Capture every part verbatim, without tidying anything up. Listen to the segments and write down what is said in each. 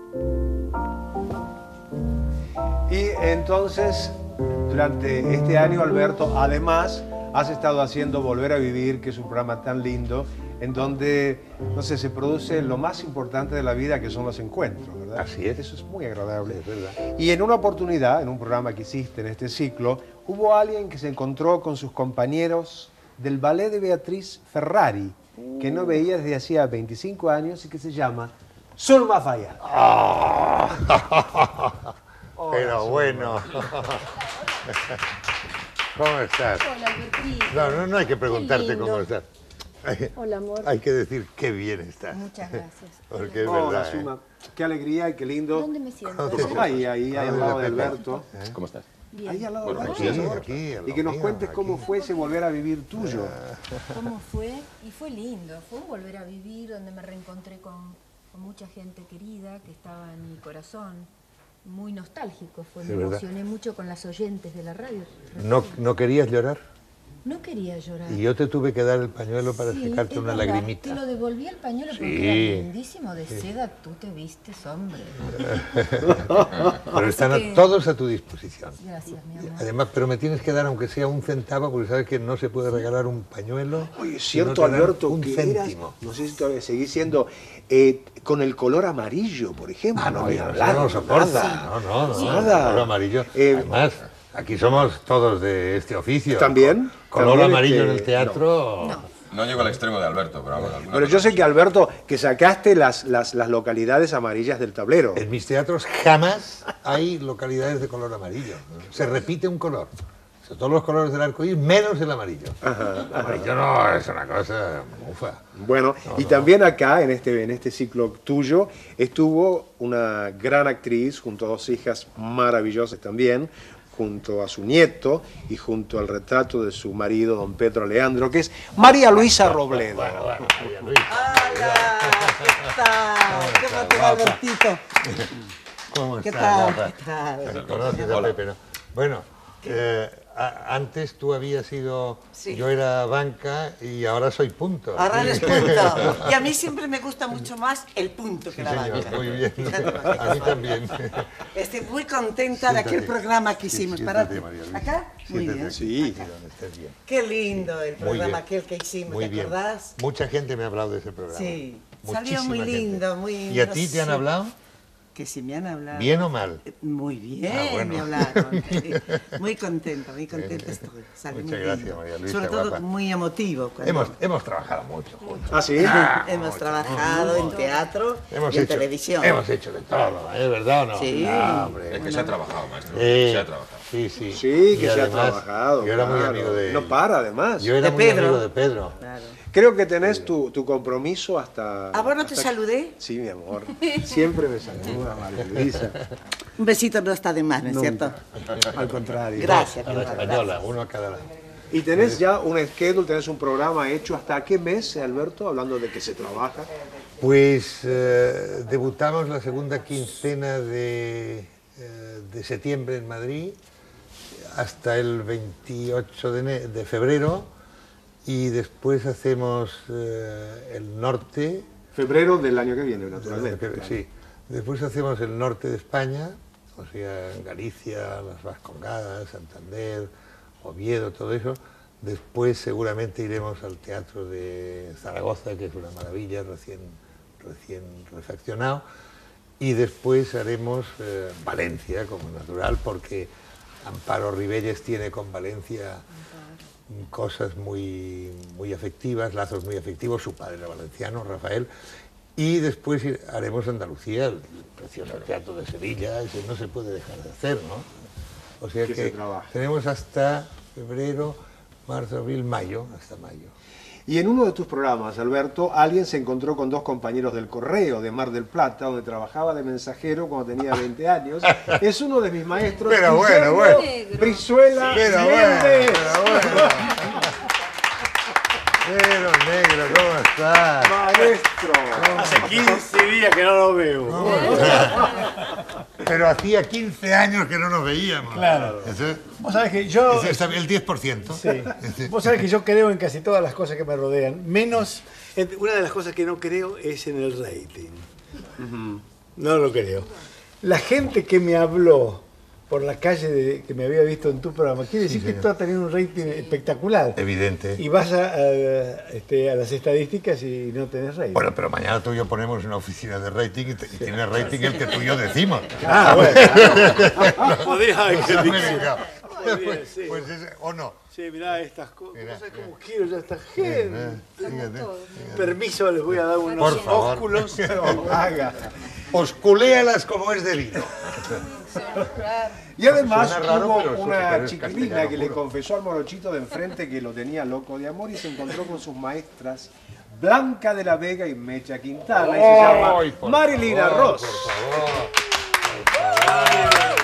Y entonces, durante este año, Alberto, además, has estado haciendo Volver a Vivir, que es un programa tan lindo, en donde, no sé, se produce lo más importante de la vida, que son los encuentros, ¿verdad? Así es. Eso es muy agradable. Es verdad. Y en una oportunidad, en un programa que hiciste en este ciclo, hubo alguien que se encontró con sus compañeros del ballet de Beatriz Ferrari, que no veía desde hacía veinticinco años y que se llama Zulma Fayad. Oh. Pero bueno. ¿Cómo estás? Hola, Beatriz. No, no, no hay que preguntarte cómo estás. Hola, amor. Hay que decir qué bien estás. Muchas gracias. Porque es Hola, verdad. Zulma. ¿eh? Qué alegría y qué lindo. ¿Dónde me siento? Ahí, ahí, ahí, al lado de Alberto. ¿Cómo estás? Bien. Ahí al lado Bueno, de aquí, Alberto. aquí, al Y que nos lado cuentes mío, cómo aquí. fue ese volver a vivir tuyo. ¿Cómo fue? Y fue lindo. Fue un volver a vivir donde me reencontré con, con mucha gente querida que estaba en mi corazón. Muy nostálgico fue. Me Es verdad. emocioné mucho con las oyentes de la radio. ¿No, ¿No querías llorar? No quería llorar. Y yo te tuve que dar el pañuelo para Sí, secarte es una verdad. lagrimita. Te lo devolví el pañuelo porque Sí. era lindísimo de seda. Tú te vistes, hombre. Pero están a- que- todos a tu disposición. Gracias, mi amor. Además, pero me tienes que dar aunque sea un centavo, porque sabes que no se puede regalar un pañuelo. Oye, es si cierto, no te dan Alberto, un que céntimo. eras, no sé si todavía seguís siendo, eh, con el color amarillo, por ejemplo. Ah, no, ni ya no, hablar, no lo soporta. nada. No, no, no. Nada. Color amarillo. Eh, Además, aquí somos todos de este oficio. ¿También? Color ¿También amarillo este- en el teatro. No. No llego al extremo de Alberto, pero vamos. alguna Pero cosa yo sé así. que, Alberto, que sacaste las, las, las localidades amarillas del tablero. En mis teatros jamás hay localidades de color amarillo. Se repite un color. O sea, todos los colores del arco iris, menos el amarillo. El amarillo no es una cosa mufa. Bueno, y también acá, en este, en este ciclo tuyo, estuvo una gran actriz, junto a dos hijas maravillosas también, junto a su nieto y junto al retrato de su marido, don Pedro Leandro, que es María Luisa Robledo. Bueno, bueno, María Luisa. Hola, ¿qué tal? ¿Cómo te va, Albertito? ¿Cómo ¿Qué estás, tal? guapa? ¿Qué tal? Te conoces a Pepe, ¿no? Bueno, eh, a- antes tú habías sido... Sí. Yo era banca y ahora soy punto. Ahora eres punto. Y a mí siempre me gusta mucho más el punto que Sí, la señor, banca. muy bien. A mí también. Estoy muy contenta de aquel Siéntate. programa que Sí, hicimos. siéntate, Para María Luisa. ¿Acá? Muy Siéntate bien. aquí, Sí. aquí donde estés bien. Qué lindo el Muy programa bien. aquel que hicimos, Muy ¿te bien. acordás? Mucha gente me ha hablado de ese programa. Sí. Muchísima Salió muy gente. lindo, muy... ¿Y a ti te han sí. hablado? Que si me han hablado. ¿Bien o mal? Muy bien, Ah, bueno. me hablaron. Sí. Muy contenta, muy contenta estoy. Salió Muchas muy gracias, lindo. María Luisa, Sobre todo guapa. muy emotivo. cuando- Hemos, hemos trabajado mucho juntos. ¿Ah, sí? Hemos trabajado en teatro Hemos y en hecho, televisión. Hemos hecho de todo, ¿es verdad o no? Sí. Ah, hombre. Es que se ha trabajado, maestro. Eh, Se ha trabajado. Sí, sí. Sí, que Y se ha además, trabajado. Yo era muy claro. amigo de... No para, además. Yo era De muy Pedro. amigo de Pedro. Claro. Creo que tenés tu, tu compromiso hasta... ¿A vos no te hasta- saludé? Sí, mi amor. Siempre me saluda, María Luisa. Un besito no está de más, ¿no es cierto? Al contrario. Gracias, A mi la amor, española, gracias. uno a cada lado. Y tenés ya un schedule, tenés un programa hecho. ¿Hasta qué mes, Alberto? Hablando de que se trabaja. Pues eh, debutamos la segunda quincena de, eh, de septiembre en Madrid hasta el veintiocho de, ene- de febrero y después hacemos eh, el norte. Febrero del año que viene, naturalmente. claro. Sí, después hacemos el norte de España, o sea, Galicia, las Vascongadas, Santander, Oviedo, todo eso. Después seguramente iremos al Teatro de Zaragoza, que es una maravilla, recién, recién refaccionado. Y después haremos eh, Valencia, como natural, porque Amparo Ribelles tiene con Valencia cosas muy, muy afectivas, lazos muy afectivos, su padre era valenciano, Rafael. Y después ir- haremos Andalucía, el precioso Teatro de Sevilla, ese no se puede dejar de hacer, ¿no? O sea Que se que trabaje. tenemos hasta febrero, marzo, abril, mayo, hasta mayo. Y en uno de tus programas, Alberto, alguien se encontró con dos compañeros del Correo de Mar del Plata, donde trabajaba de mensajero cuando tenía veinte años. Es uno de mis maestros. Pero bueno, Guillermo bueno. Brizuela Pero Méndez. bueno, pero bueno. Pero negro, ¿cómo estás? Maestro. Hace quince días que no lo veo. Pero hacía quince años que no nos veíamos. Claro. Ese- Vos sabés que yo... ese está el diez por ciento. Sí. Vos sabés que yo creo en casi todas las cosas que me rodean, menos... en- Una de las cosas que no creo es en el rating. No lo creo. La gente que me habló por la calle de, que me había visto en tu programa, quiere decir Sí, que señor. esto ha tenido un rating espectacular. Evidente. Y vas a, a, este, a las estadísticas y no tenés rating. Bueno, pero mañana tú y yo ponemos una oficina de rating y, te- y tiene rating el que tú y yo decimos. Ah, bueno. Podría haber Los dicho. americanos. Muy bien, Pues, sí. pues ese- o no. Sí, mirá estas cosas. Mirá, No sé mirá. cómo quiero yo a esta gente. Eh, fíjate. Permiso, les voy a dar unos Por favor. ósculos. No, haga. Osculéalas como es debido. Y además Suena raro, hubo pero eso- una pero es chiquilina castellano que le puro. confesó al morochito de enfrente que lo tenía loco de amor y se encontró con sus maestras Blanca de la Vega y Mecha Quintana y se llama Ay, por Marilina favor, Ross. Por favor, por favor,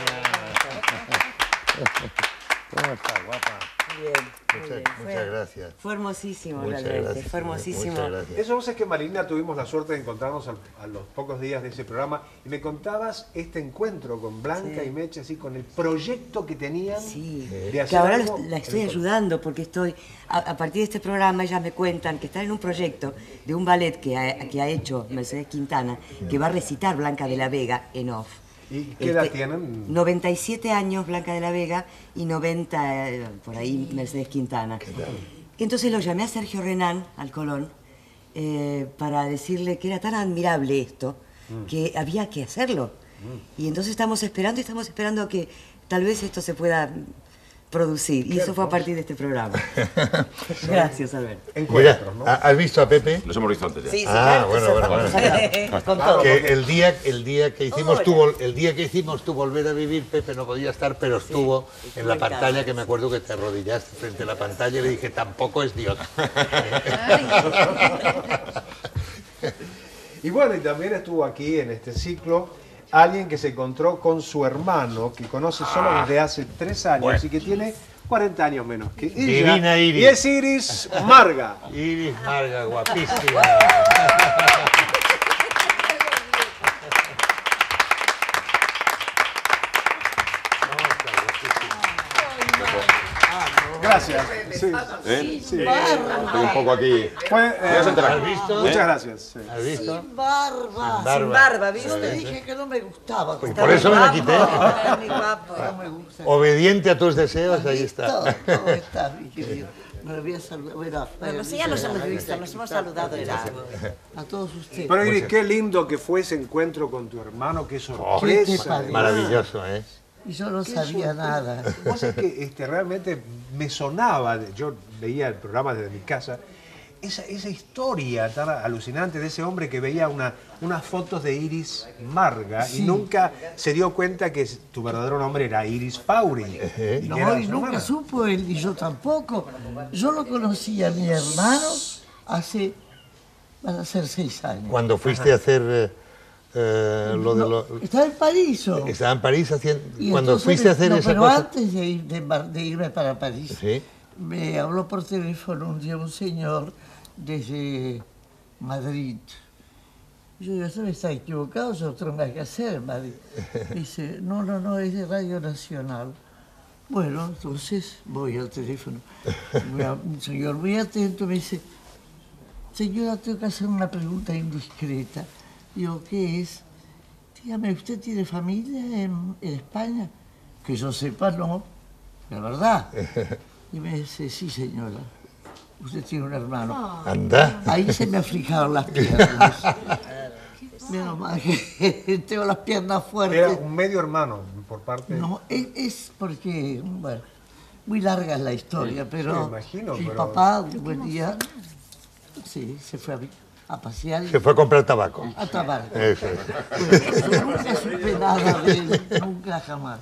Marilina. ¿Cómo estás, guapa? Bien, muy Muchas, bien. muchas Fue- gracias. Fue hermosísimo, Muchas realmente. gracias. Fue hermosísimo. Muchas gracias. Eso es que Marilina tuvimos la suerte de encontrarnos al- a, los pocos días de ese programa y me contabas este encuentro con Blanca Sí. y Mecha, así con el proyecto que tenían Sí, de hacer que ahora algo la- la en estoy el- ayudando porque estoy, a, a partir de este programa ellas me cuentan que están en un proyecto de un ballet que ha, que ha hecho Mercedes Quintana, que va a recitar Blanca de la Vega en off. ¿Y qué edad Este, tienen? noventa y siete años Blanca de la Vega y noventa eh, por ahí Mercedes Quintana. Entonces lo llamé a Sergio Renán, al Colón, eh, para decirle que era tan admirable esto, que había que hacerlo. Y entonces estamos esperando y estamos esperando que tal vez esto se pueda producir. Y eso fue a partir de este programa. Gracias, Alberto. Encuentros, ¿no? Mira, ¿has visto a Pepe? Los hemos visto antes ya. Sí, sí, Ah, claro, bueno, eso bueno, vamos bueno. a hablar con todo. Que el día, el día que hicimos Hola. tu vol- el día que hicimos tu volver a vivir, Pepe no podía estar, pero estuvo estuvo en la en pantalla, casa. que me acuerdo que te arrodillaste frente a la pantalla y le dije, tampoco es Dios. Y bueno, y también estuvo aquí en este ciclo alguien que se encontró con su hermano, que conoce solo desde hace tres años Bueno. y que tiene cuarenta años menos que ella. Divina Iris. Y es Iris Marga. Iris Marga, guapísima. Gracias. Sí. ¿Eh? Sí. Estoy un poco aquí. Fue, eh, ¿Ya se enteraron? ¿Has visto? muchas ¿Eh? gracias. sí. ¿Has visto? Sin barba. Sin barba. Sin barba, Sí, ¿viste? sí. Dije Dije que no me gustaba. Pues por eso me la quité. Está muy guapo. No me gusta. Obediente a tus deseos, ahí está. Todo, todo está, mi querido. Me lo voy a saludar. Bueno, bueno, sí, ya nos hemos visto, nos hemos saludado ya. A todos ustedes. Pero Iris, qué lindo que fue ese encuentro con tu hermano, qué ¿Qué te sorpresa. parece? Maravilloso, ¿eh? Y yo no Qué sabía sorpresa. nada. Vos sabés que este, realmente me sonaba, de- yo veía el programa desde mi casa, esa, esa historia tan alucinante de ese hombre que veía una, unas fotos de Iris Marga y nunca se dio cuenta que tu verdadero nombre era Iris Fauri. y que No, era y su nunca hermana. supo él, y yo tampoco. Yo lo conocí a mi hermano hace, van a ser seis años. Cuando fuiste a hacer eh, eh, lo de No, lo... estaba en París. ¿o? Estaba en París haciendo... Y Cuando entonces, fuiste a hacer no, esa pero cosa... antes de, ir- de mar- de irme para París, Sí. me habló por teléfono un día un señor desde Madrid. Yo digo, ¿usted está equivocado? Yo tengo que hacer en Madrid. Dice, no, no, no, es de Radio Nacional. Bueno, entonces voy al teléfono. Muy a- Un señor muy atento me dice, señora, tengo que hacer una pregunta indiscreta. Digo, ¿qué es? Dígame, ¿usted tiene familia en, en España? Que yo sepa, no. La verdad. Y me dice, sí, señora. Usted tiene un hermano. Anda. Ahí se me aflijaron las piernas. Menos mal que tengo las piernas Era fuertes. un medio hermano por parte... No, es, es porque, bueno, muy larga es la historia, pero me imagino, mi pero- papá, un buen día, sí, se fue a, a pasear y Se fue a comprar tabaco. a tabar. Eso es. Bueno, yo nunca supe nada de él, nunca jamás.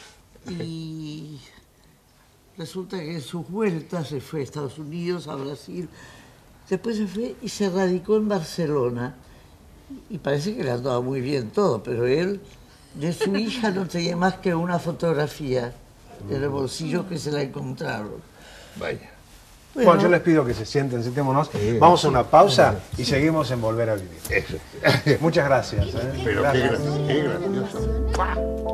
Y resulta que en sus vueltas se fue a Estados Unidos, a Brasil, después se fue y se radicó en Barcelona. Y parece que le andaba muy bien todo, pero él, de su hija no tenía más que una fotografía en el bolsillo que se la encontraron. Vaya. Bueno, yo les pido que se sienten, sentémonos. Vamos a una pausa y seguimos en Volver a Vivir. Eso. Muchas gracias. ¿eh? Pero qué, Gracias. gra- qué gracioso.